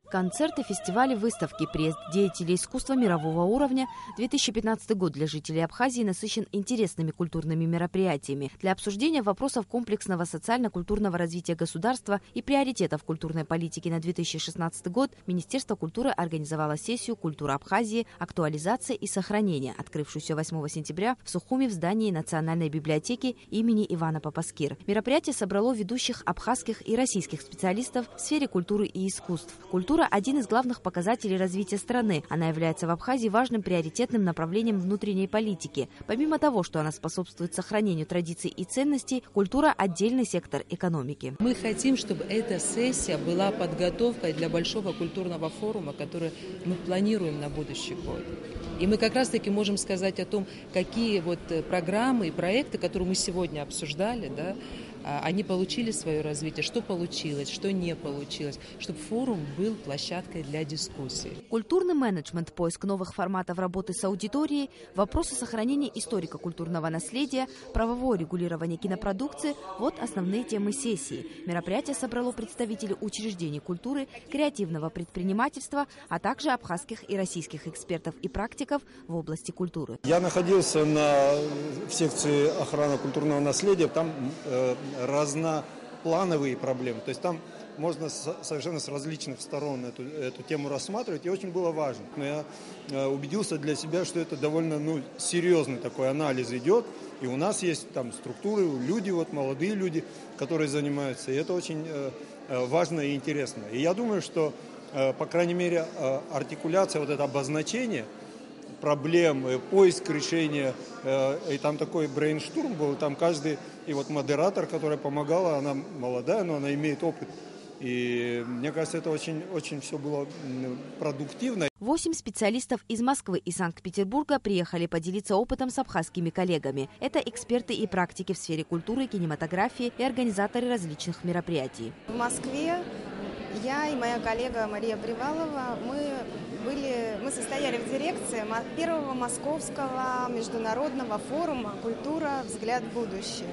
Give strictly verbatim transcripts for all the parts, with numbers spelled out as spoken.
Концерты, фестивали, выставки, приезд деятелей искусства мирового уровня. две тысячи пятнадцатый год для жителей Абхазии насыщен интересными культурными мероприятиями. Для обсуждения вопросов комплексного социально-культурного развития государства и приоритетов культурной политики на две тысячи шестнадцатый год Министерство культуры организовало сессию «Культура Абхазии. Актуализация и сохранение», открывшуюся восьмого сентября в Сухуми в здании Национальной библиотеки имени Ивана Папаскир. Мероприятие собрало ведущих абхазских и российских специалистов в сфере культуры и искусств. Культура – один из главных показателей развития страны. Она является в Абхазии важным приоритетным направлением внутренней политики. Помимо того, что она способствует сохранению традиций и ценностей, культура – отдельный сектор экономики. Мы хотим, чтобы эта сессия была подготовкой для большого культурного форума, который мы планируем на будущий год. И мы как раз-таки можем сказать о том, какие вот программы и проекты, которые мы сегодня обсуждали, да, они получили свое развитие, что получилось, что не получилось, чтобы форум был площадкой для дискуссий. Культурный менеджмент, поиск новых форматов работы с аудиторией, вопросы сохранения историко-культурного наследия, правовое регулирование кинопродукции – вот основные темы сессии. Мероприятие собрало представителей учреждений культуры, креативного предпринимательства, а также абхазских и российских экспертов и практиков в области культуры. Я находился на, в секции охраны культурного наследия, там э, разноплановые проблемы. То есть там можно с, совершенно с различных сторон эту, эту тему рассматривать, и очень было важно. Но я э, убедился для себя, что это довольно ну, серьезный такой анализ идет, и у нас есть там структуры, люди, вот, молодые люди, которые занимаются, и это очень э, важно и интересно. И я думаю, что, э, по крайней мере, э, артикуляция, вот это обозначение проблем, поиск решения, и там такой брейнштурм был, там каждый, и вот модератор, которая помогала, она молодая, но она имеет опыт. И мне кажется, это очень, очень все было продуктивно. Восемь специалистов из Москвы и Санкт-Петербурга приехали поделиться опытом с абхазскими коллегами. Это эксперты и практики в сфере культуры, кинематографии и организаторы различных мероприятий. В Москве я и моя коллега Мария Привалова, мы, были, мы состояли в дирекции первого московского международного форума «Культура. Взгляд в будущее».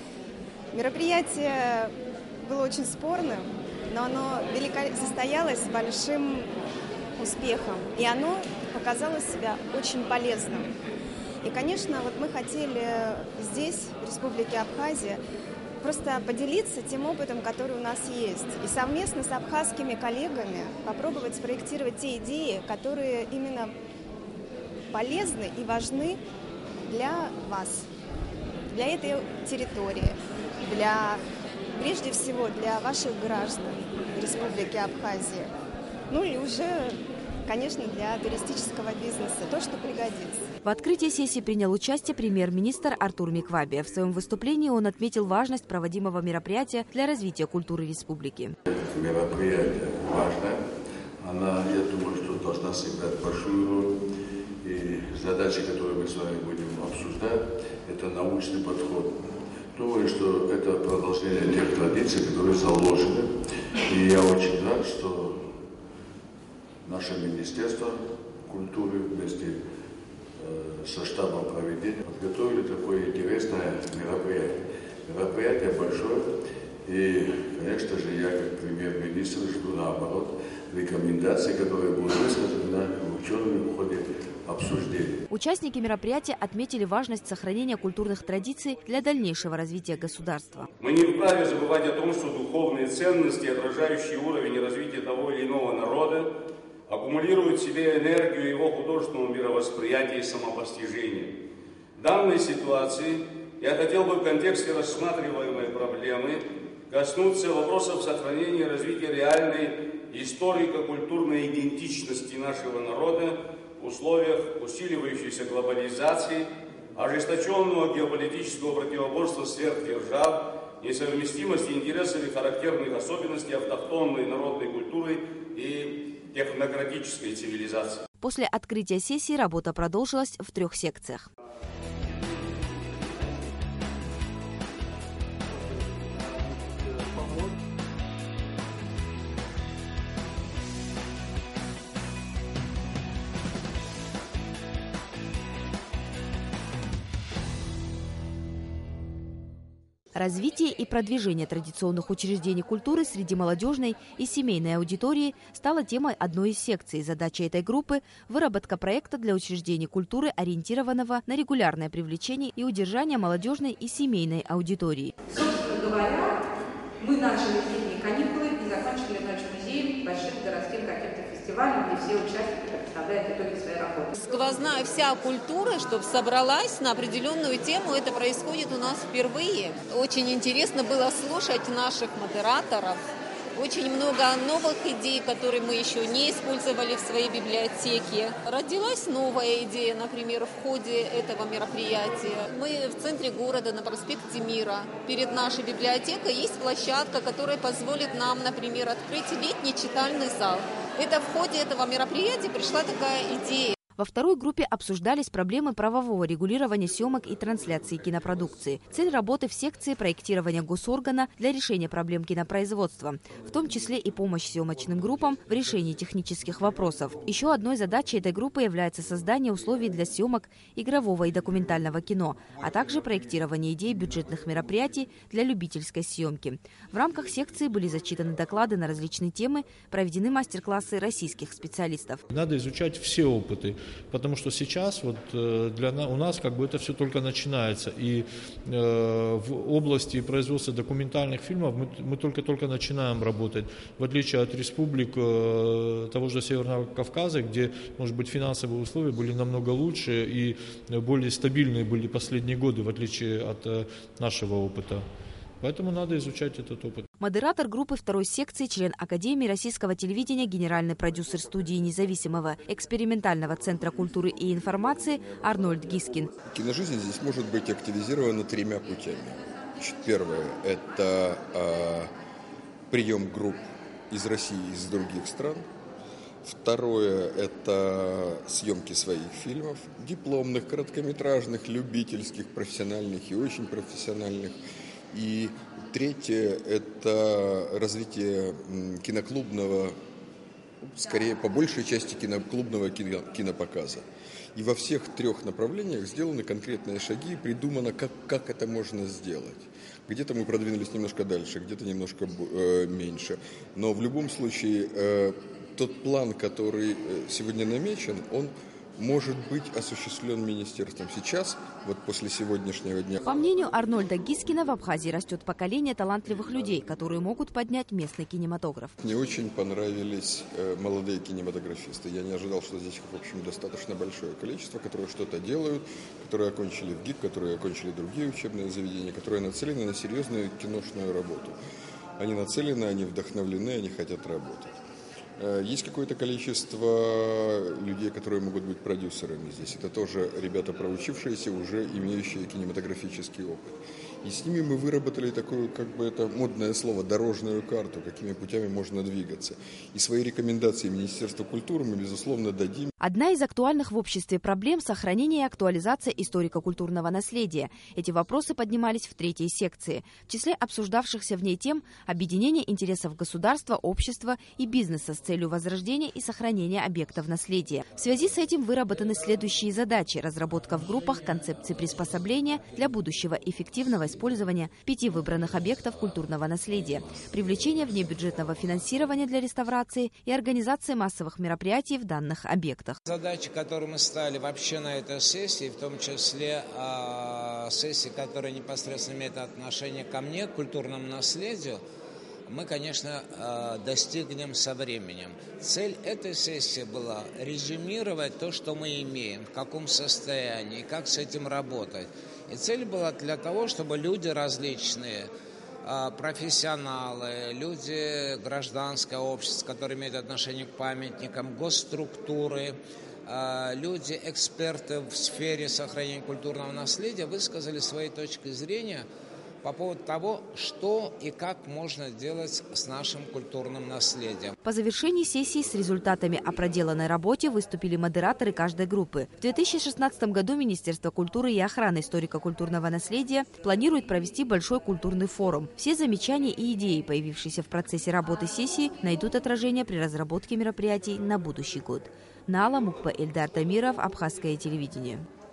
Мероприятие было очень спорным, но оно велико... состоялось с большим успехом, и оно показало себя очень полезным. И, конечно, вот мы хотели здесь, в Республике Абхазия, просто поделиться тем опытом, который у нас есть, и совместно с абхазскими коллегами попробовать спроектировать те идеи, которые именно полезны и важны для вас, для этой территории, для, прежде всего для ваших граждан Республики Абхазия, ну и уже, конечно, для туристического бизнеса, то, что пригодится. В открытии сессии принял участие премьер-министр Артур Миквабия. В своем выступлении он отметил важность проводимого мероприятия для развития культуры республики. Мероприятие важное. Она, я думаю, что должна сыграть большую роль. И задачи, которые мы с вами будем обсуждать, это научный подход. Думаю, что это продолжение тех традиций, которые заложены. И я очень рад, что наше Министерство культуры вместе со штабом проведения подготовили такое интересное мероприятие. Мероприятие большое, и, конечно же, я как премьер-министр жду наоборот рекомендаций, которые будут высказаны учеными в ходе обсуждения. Участники мероприятия отметили важность сохранения культурных традиций для дальнейшего развития государства. Мы не вправе забывать о том, что духовные ценности, отражающие уровень развития того или иного народа, аккумулирует в себе энергию его художественного мировосприятия и самопостижения. В данной ситуации я хотел бы в контексте рассматриваемой проблемы коснуться вопросов сохранения и развития реальной историко-культурной идентичности нашего народа в условиях усиливающейся глобализации, ожесточенного геополитического противоборства сверхдержав, несовместимости интересов и характерных особенностей автохтонной народной культуры и технократической цивилизации. После открытия сессии работа продолжилась в трех секциях. Развитие и продвижение традиционных учреждений культуры среди молодежной и семейной аудитории стало темой одной из секций. Задача этой группы – выработка проекта для учреждений культуры, ориентированного на регулярное привлечение и удержание молодежной и семейной аудитории. Собственно говоря, мы начали летние каникулы и закончили ночь музеем большим городским каким-то фестивалем, где все участники представляют итоги своей работы. Сквозная вся культура, чтобы собралась на определенную тему, это происходит у нас впервые. Очень интересно было слушать наших модераторов. Очень много новых идей, которые мы еще не использовали в своей библиотеке. Родилась новая идея, например, в ходе этого мероприятия. Мы в центре города, на проспекте Мира. Перед нашей библиотекой есть площадка, которая позволит нам, например, открыть летний читальный зал. Это в ходе этого мероприятия пришла такая идея. Во второй группе обсуждались проблемы правового регулирования съемок и трансляции кинопродукции. Цель работы в секции проектирования госоргана для решения проблем кинопроизводства, в том числе и помощь съемочным группам в решении технических вопросов. Еще одной задачей этой группы является создание условий для съемок игрового и документального кино, а также проектирование идей бюджетных мероприятий для любительской съемки. В рамках секции были зачитаны доклады на различные темы, проведены мастер-классы российских специалистов. Надо изучать все опыты. Потому что сейчас вот для нас, у нас как бы это все только начинается. И э, в области производства документальных фильмов мы, мы только-только начинаем работать. В отличие от республик э, того же Северного Кавказа, где, может быть, финансовые условия были намного лучше и более стабильные были последние годы, в отличие от э, нашего опыта. Поэтому надо изучать этот опыт. Модератор группы второй секции, член Академии российского телевидения, генеральный продюсер студии независимого экспериментального центра культуры и информации Арнольд Гискин. Киножизнь здесь может быть активизирована тремя путями. Значит, первое – это э, прием групп из России и из других стран. Второе – это съемки своих фильмов, дипломных, короткометражных, любительских, профессиональных и очень профессиональных. И третье – это развитие киноклубного, скорее по большей части киноклубного кино, кинопоказа. И во всех трех направлениях сделаны конкретные шаги, придумано, как, как это можно сделать. Где-то мы продвинулись немножко дальше, где-то немножко э, меньше. Но в любом случае э, тот план, который сегодня намечен, он может быть осуществлен министерством сейчас, вот после сегодняшнего дня. По мнению Арнольда Гискина, в Абхазии растет поколение талантливых людей, которые могут поднять местный кинематограф. Мне очень понравились э, молодые кинематографисты. Я не ожидал, что здесь их, в общем, достаточно большое количество, которые что-то делают, которые окончили ВГИК, которые окончили другие учебные заведения, которые нацелены на серьезную киношную работу. Они нацелены, они вдохновлены, они хотят работать. Есть какое-то количество людей, которые могут быть продюсерами здесь. Это тоже ребята, проучившиеся, уже имеющие кинематографический опыт. И с ними мы выработали такое, как бы это модное слово, дорожную карту, какими путями можно двигаться. И свои рекомендации Министерству культуры мы, безусловно, дадим. Одна из актуальных в обществе проблем – сохранение и актуализация историко-культурного наследия. Эти вопросы поднимались в третьей секции. В числе обсуждавшихся в ней тем – объединение интересов государства, общества и бизнеса с целью возрождения и сохранения объектов наследия. В связи с этим выработаны следующие задачи – разработка в группах концепции приспособления для будущего эффективного использования пяти выбранных объектов культурного наследия, привлечение внебюджетного финансирования для реставрации и организации массовых мероприятий в данных объектах. Задачи, которые мы ставили вообще на этой сессии, в том числе э, сессии, которые непосредственно имеют отношение ко мне, к культурному наследию, мы, конечно, э, достигнем со временем. Цель этой сессии была резюмировать то, что мы имеем, в каком состоянии, как с этим работать. И цель была для того, чтобы люди различные, профессионалы, люди гражданское общество, которые имеют отношение к памятникам, госструктуры, люди, эксперты в сфере сохранения культурного наследия высказали свои точки зрения по поводу того, что и как можно делать с нашим культурным наследием. По завершении сессии с результатами о проделанной работе выступили модераторы каждой группы. В две тысячи шестнадцатом году Министерство культуры и охраны историко-культурного наследия планирует провести большой культурный форум. Все замечания и идеи, появившиеся в процессе работы сессии, найдут отражение при разработке мероприятий на будущий год. Нала Мукпа, Эльдар Тамиров, Абхазское телевидение.